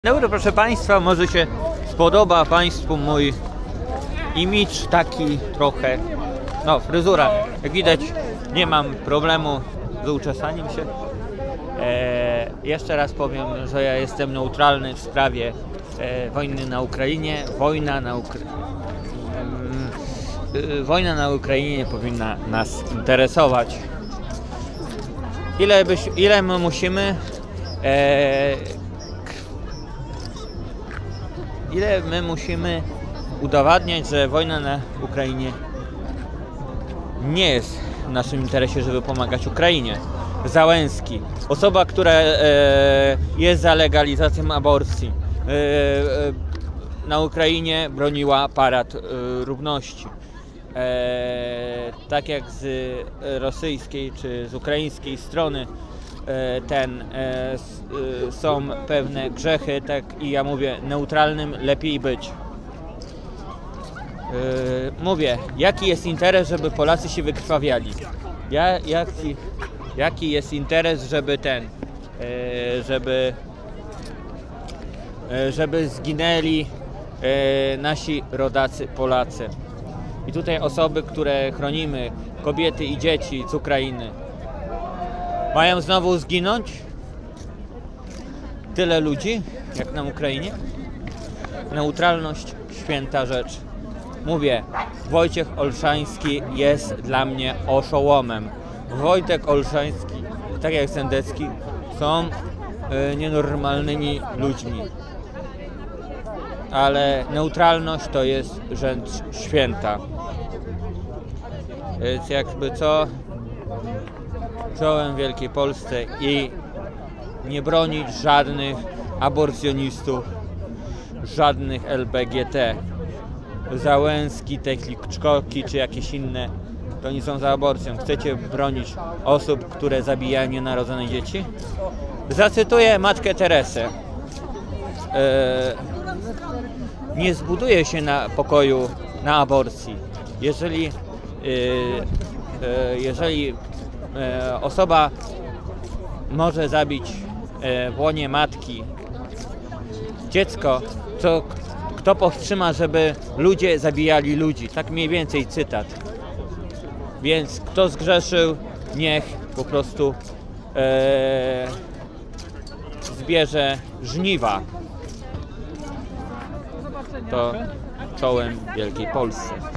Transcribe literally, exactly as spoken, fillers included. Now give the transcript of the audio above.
Dobry, proszę Państwa, może się spodoba Państwu mój imidż taki trochę, no fryzura, jak widać nie mam problemu z uczesaniem się. E, jeszcze raz powiem, że ja jestem neutralny w sprawie e, wojny na Ukrainie. Wojna na, Ukra e, wojna na Ukrainie nie powinna nas interesować. Ile, byś, ile my musimy e, Ile my musimy udowadniać, że wojna na Ukrainie nie jest w naszym interesie, żeby pomagać Ukrainie. Załęski, osoba, która e, jest za legalizacją aborcji, e, e, na Ukrainie broniła parad e, równości. E, tak jak z rosyjskiej czy z ukraińskiej strony ten e, są pewne grzechy, tak i ja mówię, neutralnym lepiej być. E, mówię, jaki jest interes, żeby Polacy się wykrwawiali? Ja, jaki, jaki jest interes, żeby ten, e, żeby, e, żeby zginęli e, nasi rodacy Polacy. I tutaj osoby, które chronimy, kobiety i dzieci z Ukrainy, mają znowu zginąć? Tyle ludzi, jak na Ukrainie? Neutralność, święta rzecz. Mówię, Wojciech Olszański jest dla mnie oszołomem. Wojtek Olszański, tak jak Sendecki, są y, nienormalnymi ludźmi. Ale neutralność to jest rzecz święta. Więc jakby co, czołem Wielkiej Polsce i nie bronić żadnych aborcjonistów, żadnych L G B T. Załęski, te Kliczkoki czy jakieś inne, to nie są za aborcją. Chcecie bronić osób, które zabijają nienarodzone dzieci? Zacytuję matkę Teresę. E, nie zbuduje się na pokoju na aborcji. Jeżeli, e, e, jeżeli e, osoba może zabić e, w łonie matki dziecko, to kto powstrzyma, żeby ludzie zabijali ludzi? Tak mniej więcej cytat. Więc kto zgrzeszył, niech po prostu e, zbierze żniwa. To czołem Wielkiej Polsce.